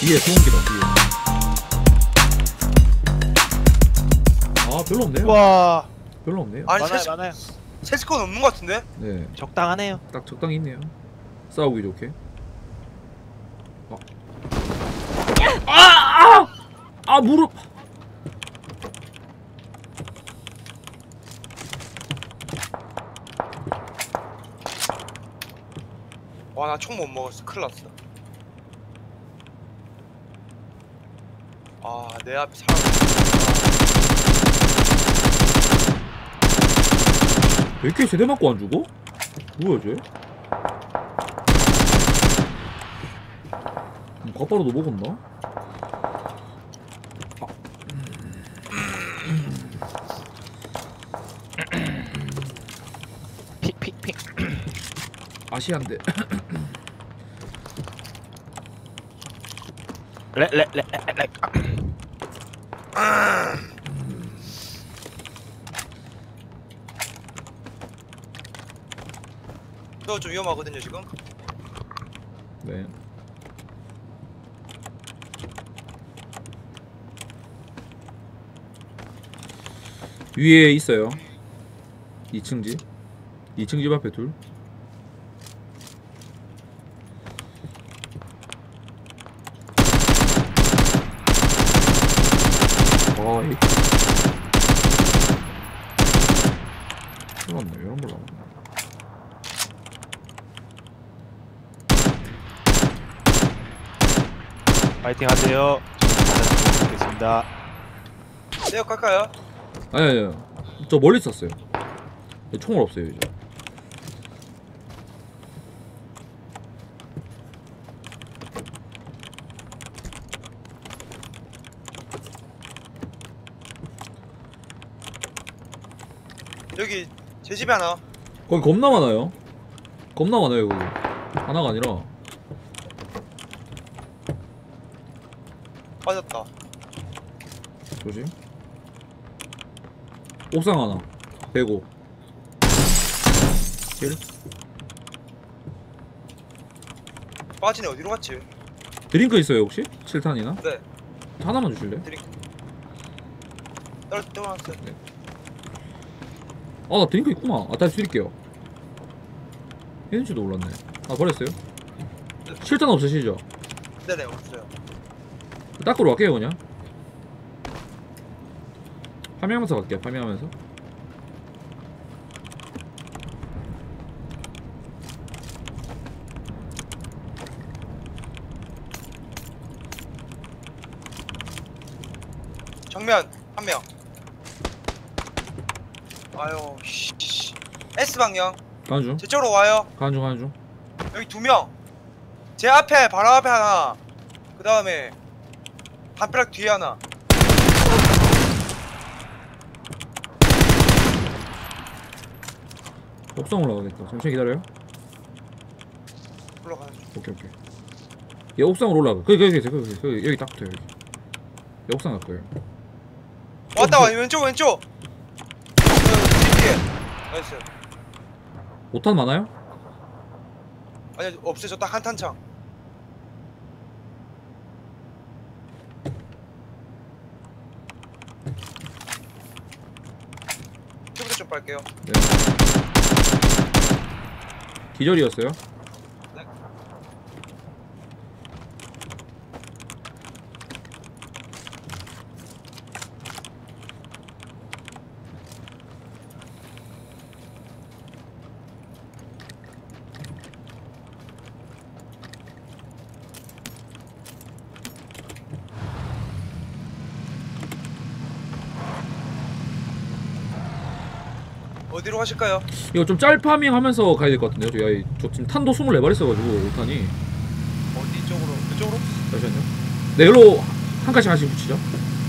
뒤에 소음기다 뒤에. 아 별로 없네요. 와 별로 없네요. 아니 많아요 많아요. 세스코는 없는 것 같은데? 네, 적당하네요. 딱 적당히 있네요. 싸우기 좋게. 아 무릎. 와 나 총 못 먹었어. 큰일 났어. 아 내 앞에 사람. 왜 이렇게 세대 맞고 안 죽어? 뭐야 쟤? 갓바로도 먹었나? 픽픽픽. 아시안데. 렉. 너 좀 위험하거든요 지금. 네. 위에 있어요. 2층 집. 2층 집 앞에 둘. 아이. 몰랐네. 이런 걸 나왔네. 파이팅 하세요. 잘하겠습니다. 내가 갈까요? 아니. 저 멀리 있었어요. 총알 없어요 이제. 여기 제 집에 하나. 거기 겁나 많아요. 겁나 많아요 거기. 하나가 아니라. 빠졌다. 조심. 옥상 하나. 105. 킬. 빠지네. 어디로 갔지? 드링크 있어요 혹시? 7탄이나? 네. 하나만 주실래요? 떨어졌어요. 아 나 드링크 있구나. 아 다시 드릴게요. 있는지도 몰랐네. 아 버렸어요? 7탄 없으시죠? 네네 없어요. 닦으러 갈게요 그냥. 파밍하면서 갈게요. 파밍하면서. 정면 한 명. 아유 씨. S 방향. 가는 중. 제 쪽으로 와요. 가는 중. 여기 두 명. 제 앞에 바로 앞에 하나. 그 다음에 담벼락 뒤에 하나. 옥상 올라가겠다. 잠시만 기다려요. 올라가는 중. 오케이. 얘 옥상으로 올라가. 거기 여기 딱 붙어요 여기. 얘 옥상 갈 거예요. 왔다 와 왼쪽. 집 뒤에. 나이스. 5탄 많아요? 아니 없어요. 저 딱 한 탄창. 튜브도 좀 빨게요. 네. 기절이었어요? 네. 어디로 가실까요? 이거 좀 짤파밍 하면서 가야 될 것 같은데요. 저 지금 탄도 24발 있어가지고 5탄이. 어디 쪽으로? 그쪽으로? 잠시만요. 네, 일로 한 칸씩 하나씩 붙이죠.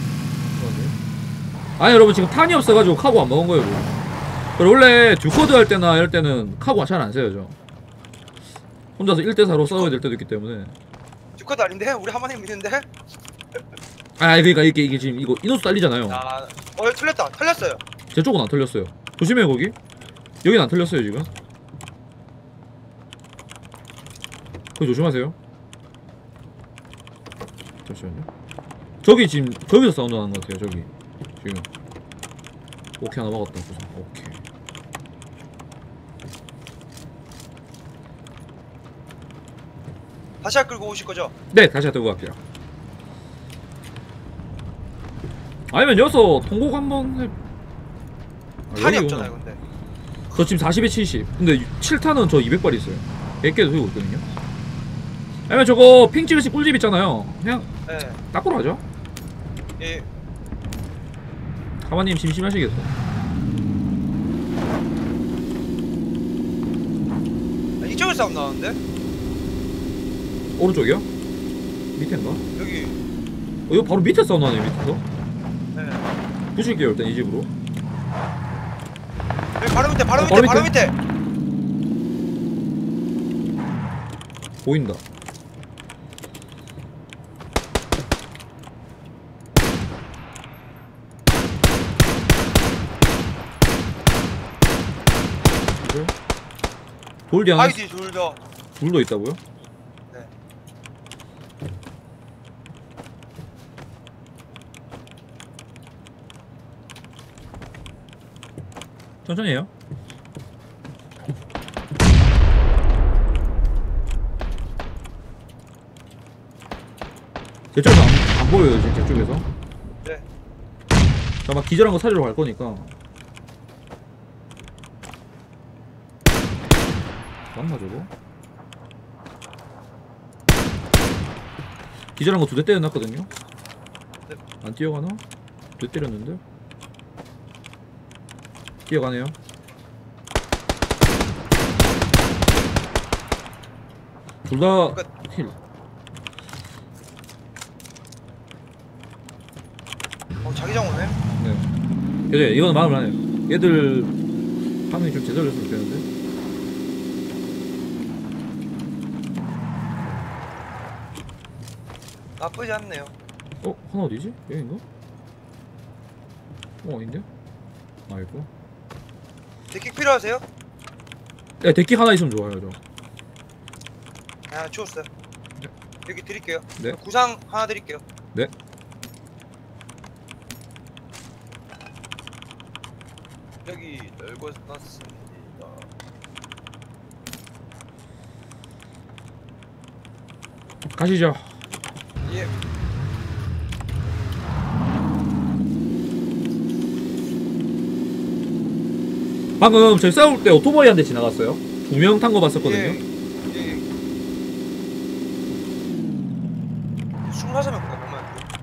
아니 여러분 지금 탄이 없어가지고 카고 안 먹은 거예요. 그리고 원래 듀코드 할 때나 이럴 때는 카고 잘 안 써요 저. 혼자서 1대4로 싸워야 될 때도 있기 때문에. 듀커도 아닌데? 우리 하마님 있는데? 아 그러니까 이게 지금 이거 인원수 딸리잖아요. 아, 틀렸다. 틀렸어요. 제 쪽은 안 털렸어요. 조심해요 거기. 여긴 안 털렸어요 지금. 거기 조심하세요. 잠시만요. 저기 지금 저기서 사운드 나는 것 같아요. 저기 지금. 오케이 하나 먹었다. 보자. 오케이. 다시 끌고 오실 거죠? 네, 다시 들고 갈게요. 아니면 여기서 통곡 한번 해. 탄이 여기 없잖아요, 오나? 근데. 저 지금 40에 70. 근데 7탄은 저 200발 있어요. 100개도 들고 있거든요. 아니면 저거 핑 찍으시 꿀집 있잖아요. 그냥 네. 닦으러 가죠. 예. 가만님 심심하시겠어. 이쪽에 싸움 나왔는데? 오른쪽이요? 밑에인가? 여기. 이거 바로 밑에 싸움 나네, 밑에서. 네. 부실게요, 일단 이 집으로. 여기 바로 밑에, 바로 밑에, 바로 바로 밑에. 보인다. 돌디 하나, 아이디 둘 더. 둘도 있다고요? 네. 천천히 해요. 제 쪽에서 안 보여요, 지금 제 쪽에서. 네. 자, 막 기절한 거 살리러 갈 거니까. 맞나, 저거? 기절한 거 2대 때려놨거든요? 네. 안 뛰어가나? 2대 때렸는데? 뛰어가네요. 둘 다 힐. 자기장 오네. 네. 그래, 이거는 마음을 안 해요. 얘들 파밍이 좀 제대로 했으면 좋겠는데. 나쁘지 않네요. 하나 어디지? 여긴가? 아닌데? 아이고. 데킥 필요하세요? 야, 데키 하나 있으면 좋아요, 저. 아, 주웠어요. 네. 여기 드릴게요. 네. 구상 하나 드릴게요. 네. 여기 널고 놨습니다. 가시죠. 예. 방금 저희 싸울 때 오토바이 한 대 지나갔어요. 2명 탄 거 봤었거든요. 예. 예. 25명 그거 보면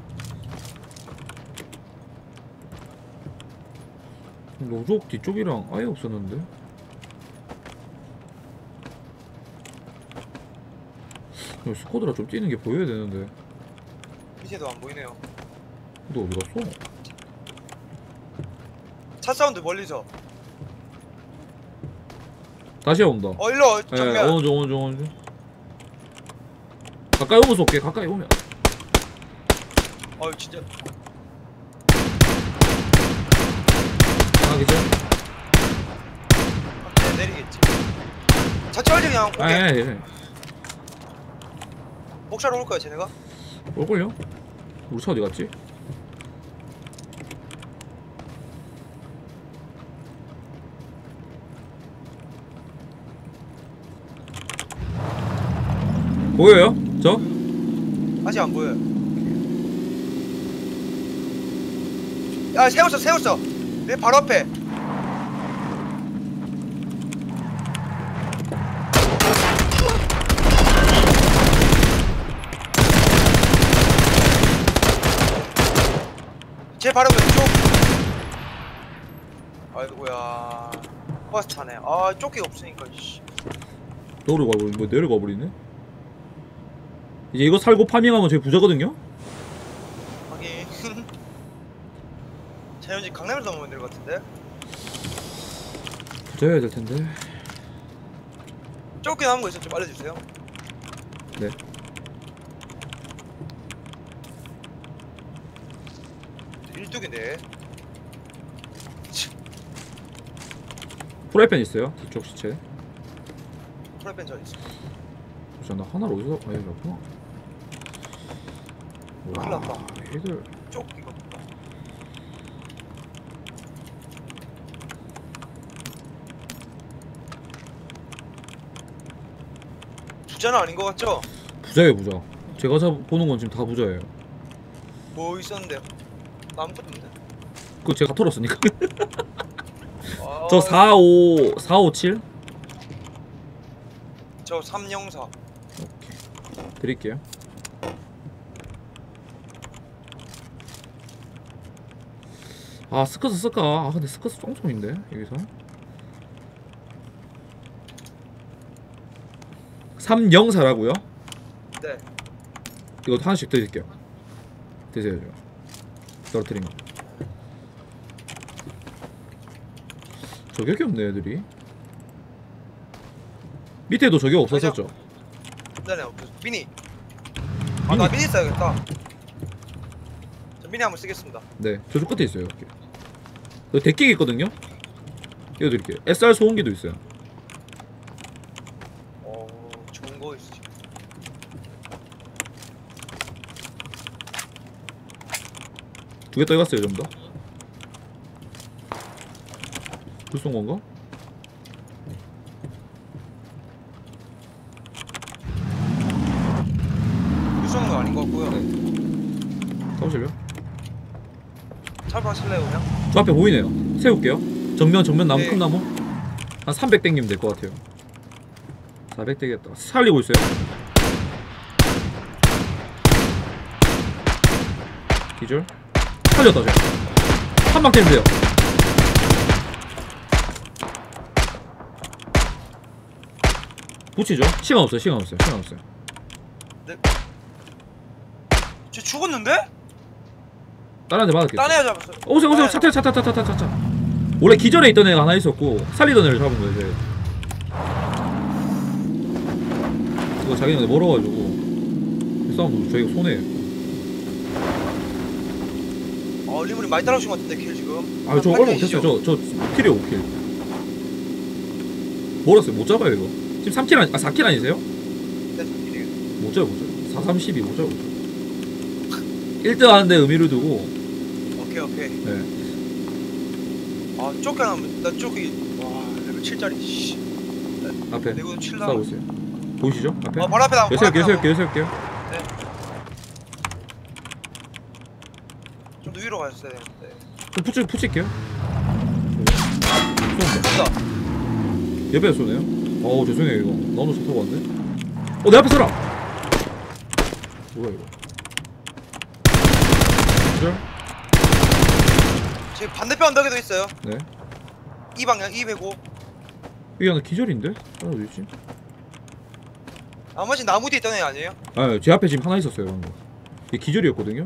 로족 뒤쪽이랑 아예 없었는데. 스쿼드라 좀 뛰는 게 보여야 되는데. 밑에도 안 보이네요. 너 어디 갔어? 차 사운드 멀리서. 다시 온다. 일로 예, 정면. 어느 중. 가까이 오면 쏠게. 가까이 오면. 진짜. 하나 계죠? 내리겠지. 자체 활전 그냥 오게. 예. 목차로 올 거야, 쟤네가? 올걸요? 우리 차 어디 갔지? 보여요? 저? 아직 안 보여요. 야, 세웠어. 내 바로 앞에. 제 바로 왼쪽. 아이고야. 버스 타네. 쫓기가 없으니까. 씨. 내려가 버리네. 뭐 내려가 버리네. 이제 이거 살고 파밍하면 저희 부자거든요. 하긴. 자연지 강남에서 넘으면 될 것 같은데. 부자여야 될 텐데. 쫓기 남은 거 있으면 좀 알려주세요. 네. 일뚝인데. 프라이팬 있어요. 뒤쪽 시체. 프라이팬 저 있어. 잠시만, 나 하나를 어디서 여기 없구나. 큰일 났다. 애들 쪽 이거. 부자는 아닌 것 같죠? 부자예요 부자. 제가 보는 건 지금 다 부자예요. 뭐 있었는데요? 아무것도 없는데. 그거 제가 털었으니까. 아, 저 457? 저 304. 오케이. 드릴게요. 아 스커스 쓸까? 아 근데 스커스 쫑쫑인데 여기서 304라고요? 네. 이거 하나씩 드릴게요. 드세요. 떨어뜨린 거. 저격이 없네 애들이. 밑에도 저격 없었었죠? 네네 없어. 미니. 아 나 미니 써야겠다. 저 미니 한번 쓰겠습니다. 네 저쪽 끝에 있어요. 이렇게. 여기 데끼기 있거든요? 이거 드릴게요. SR 소음기도 있어요. 좋은 거 있으시. 두 개 떠갔어요 전부 다. 불쏜 건가? 유수한 거 아닌 것 같고요. 가보실래요? 차박하실래요 그냥? 저 앞에 보이네요. 세울게요. 정면 나무 네. 큰 나무. 한 300 땡기면 될 것 같아요. 400 땡겼다. 살리고 있어요. 기절. 살렸다 저. 한 방 때리면 돼요. 붙이죠. 시간 없어요. 쟤 죽었는데? 다른 데 맞았겠죠. 딴 애가 잡았어. 오세요. 차. 원래 기절에 있던 애가 하나 있었고 살리던 애를 잡은 거예요. 제가. 이거 자기네가 멀어가지고 이 싸움 저희가 손해예요. 리물이 많이 따라오신 것 같은데 킬 지금. 아 저 얼마 못했어요. 저 5킬이요 5킬. 멀었어요. 못 잡아요 이거. 지금 3킬 아니 4킬 아니세요? 네, 킬이에요. 못 잡아요. 432 못 잡아요. 1등 하는데 의미를 두고. 오케이. 네. 쫓겨나면 나 쫓기. 와 레벨 7짜리. 씨. 앞에 내구도 7 싸우고 나. 있어요. 보이시죠? 앞에. 바로 앞에 나와. 세울게요. 좀 더 위로 가셨어야 되는데. 좀 붙일게요. 간다. 옆에 쏘네요. 어우 죄송해요 이거. 나도 차 타고 왔네. 내 앞에 서라. 뭐야 이거. 기절? 지금 반대편 언덕에도 있어요. 네. 이 방향 205. 이게 하나 기절인데? 하나 어디 있지? 나머지 나무 뒤에 있던 애 아니에요? 제 앞에 지금 하나 있었어요 방금. 이게 기절이었거든요.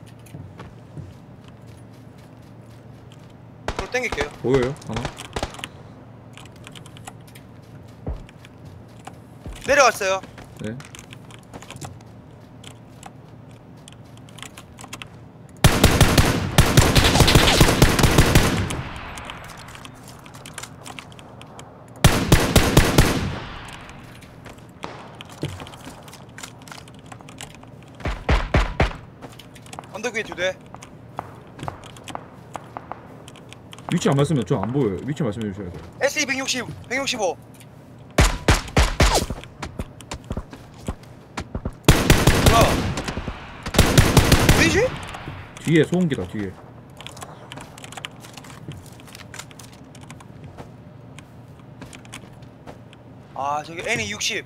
그걸 땡길게요. 보여요 하나. 내려갔어요. 네. 언덕 위에 2대. 위치 안 말씀면 저 안 보여요. 위치 말씀해 주셔야 돼요. SE 160, 165. 뭐야? 왜지? 뒤에 소음기다 뒤에. 저기 N이 60.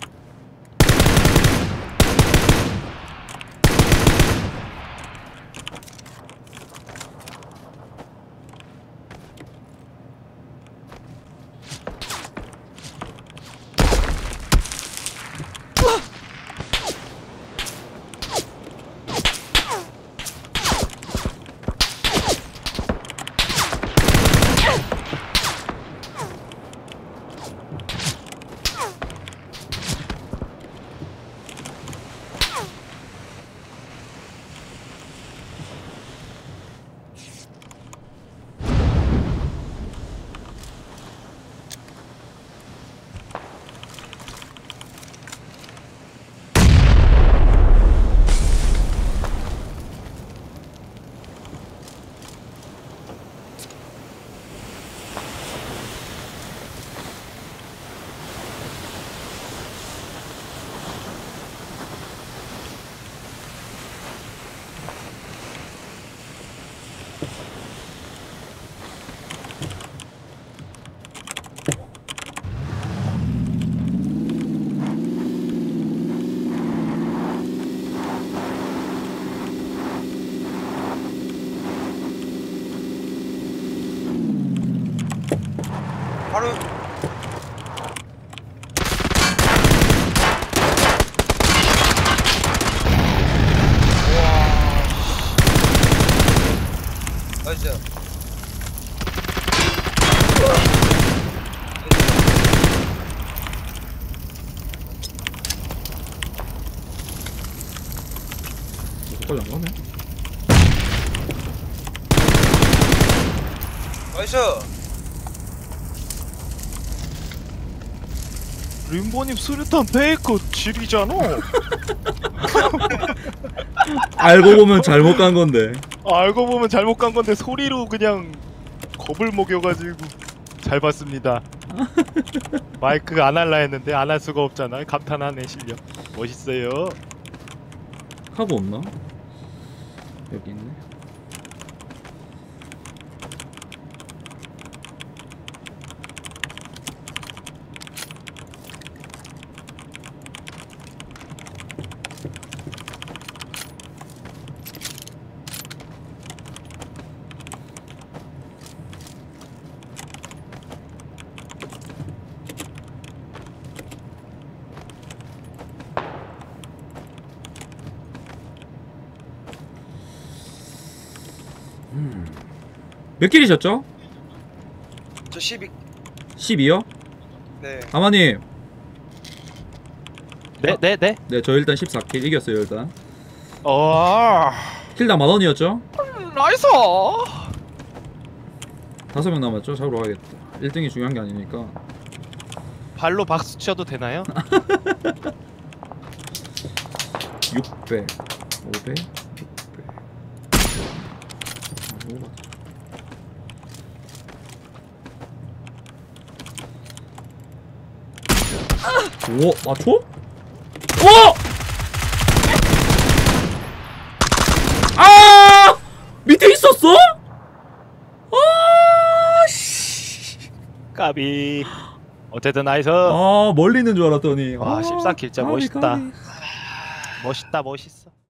바로 나이스. 여기까지 안 가네. 나이스. 림보님 수류탄 페이크 지리잖아. 알고 보면 잘못 간 건데. 알고 보면 잘못 간 건데 소리로 그냥 겁을 먹여가지고 잘 봤습니다. 마이크 안 할라 했는데 안 할 수가 없잖아. 감탄하네 실력. 멋있어요. 카고 없나? 여기 있네. 몇 킬이셨죠? 저 12. 12요? 네. 아마님. 네. 네, 저 일단 14킬 이겼어요, 일단. 어. 킬당 10,000원이었죠? 나이스. 5명 남았죠? 잡으러 가야겠다. 1등이 중요한 게 아니니까. 발로 박수 쳐도 되나요? 600, 500, 600. 오, 맞춰? 오! 아! 밑에 있었어? 아, 씨. 까비. 어쨌든 나이스. 아, 멀리 있는 줄 알았더니. 와, 14킬 진짜 까비, 멋있다. 까비. 멋있다 멋있어.